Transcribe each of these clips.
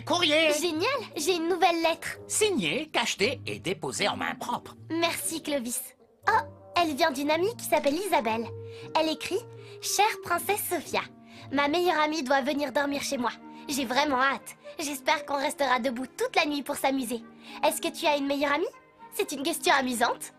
courrier. Génial, j'ai une nouvelle lettre. Signée, cachetée et déposée en main propre. Merci Clovis. Oh, elle vient d'une amie qui s'appelle Isabelle. Elle écrit « Chère princesse Sophia, ma meilleure amie doit venir dormir chez moi. J'ai vraiment hâte. J'espère qu'on restera debout toute la nuit pour s'amuser. Est-ce que tu as une meilleure amie? C'est une question amusante.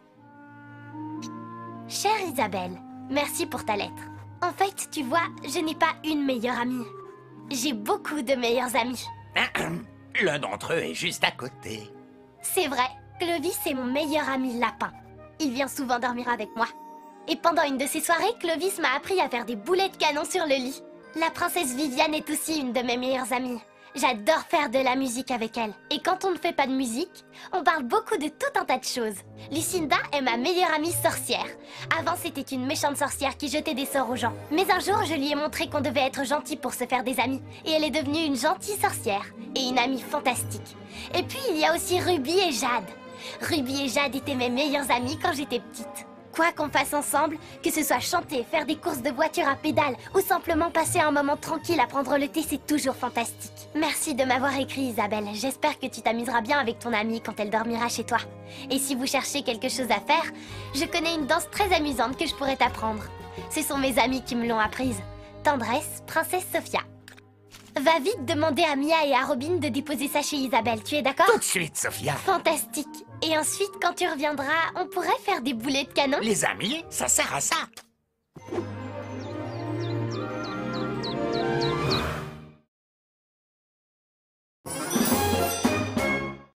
Chère Isabelle, merci pour ta lettre. En fait, tu vois, je n'ai pas une meilleure amie. J'ai beaucoup de meilleurs amis. L'un d'entre eux est juste à côté. C'est vrai, Clovis est mon meilleur ami lapin. Il vient souvent dormir avec moi. Et pendant une de ces soirées, Clovis m'a appris à faire des boulets de canon sur le lit. La princesse Viviane est aussi une de mes meilleures amies. J'adore faire de la musique avec elle. Et quand on ne fait pas de musique, on parle beaucoup de tout un tas de choses. Lucinda est ma meilleure amie sorcière. Avant, c'était une méchante sorcière qui jetait des sorts aux gens. Mais un jour, je lui ai montré qu'on devait être gentil pour se faire des amis. Et elle est devenue une gentille sorcière. Et une amie fantastique. Et puis, il y a aussi Ruby et Jade. Ruby et Jade étaient mes meilleures amies quand j'étais petite. Quoi qu'on fasse ensemble, que ce soit chanter, faire des courses de voiture à pédales ou simplement passer un moment tranquille à prendre le thé, c'est toujours fantastique. Merci de m'avoir écrit Isabelle, j'espère que tu t'amuseras bien avec ton amie quand elle dormira chez toi. Et si vous cherchez quelque chose à faire, je connais une danse très amusante que je pourrais t'apprendre. Ce sont mes amis qui me l'ont apprise. Tendresse, princesse Sophia. Va vite demander à Mia et à Robin de déposer ça chez Isabelle, tu es d'accord? Tout de suite, Sophia. Fantastique. Et ensuite, quand tu reviendras, on pourrait faire des boulets de canon? Les amis, ça sert à ça.